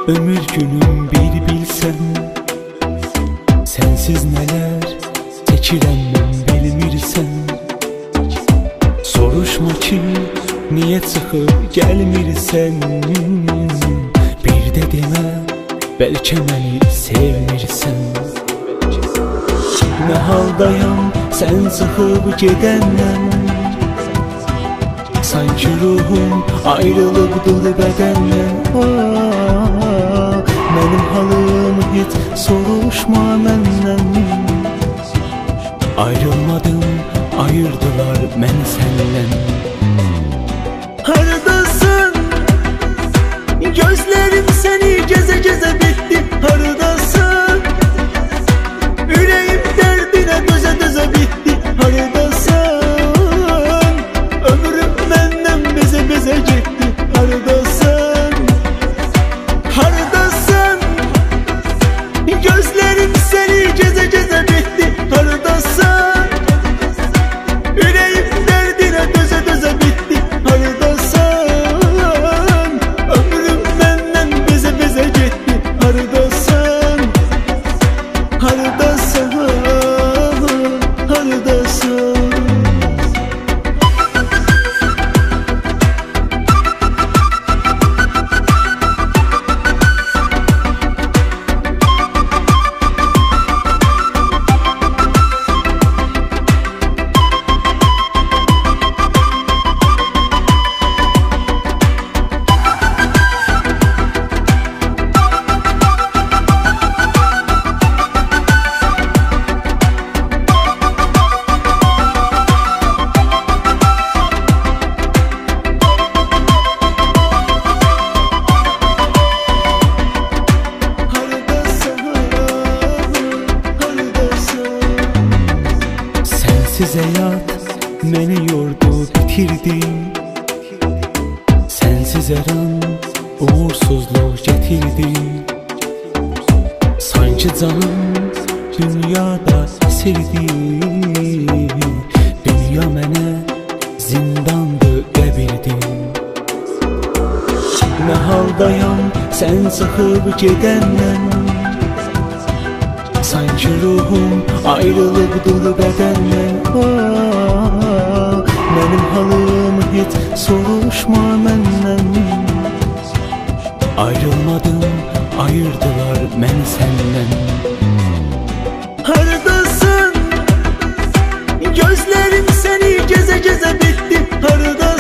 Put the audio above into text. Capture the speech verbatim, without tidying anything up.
ömür günüm bir bilsen, sensiz neler çekirəm mən bilmirsən. Soruşma ki niye çıxıb gəlmirsən, bir də demə bəlkə məni sevmirsən. Nə haldayam sən çıxıb gedəndən, sanki ruhum ayrılıbdır bədəndən. Mənim halım heç soruşma məndən. Ayrılmadım, ayırdılar məni səndən. Haradasın? Gözlerim səni gəzə gəzə bitdi. Haradasın? Ürəyim dərdinə dözə dözə bitdi. Haradasın? Ömrüm məndən bezə bezə getdi. Haradasın? Haradasın? Gözlerim səni gəzə gəzə bitdi. Haradasın? Ürəyim dərdinə dözə dözə bitdi. Haradasın? Ömrüm məndən bezə bezə getdi. Haradasın? Haradasın? Haradasın? Sensiz həyat məni yordu, bitirdi. Sensiz hər an uğursuzluq gətirdi. Sanki canım dünyada əsirdi. Dünya mənə zindandır, qəbirdir. Nə haldayam sən çıxıb gedəndən, sanki ruhum ayrılıbdır bədəndən. Mənim halım heç soruşma məndən. Ayrılmadım, ayırdılar məni səndən. Haradasın? Gözlerim səni gəzə gəzə bitdi. Haradasın?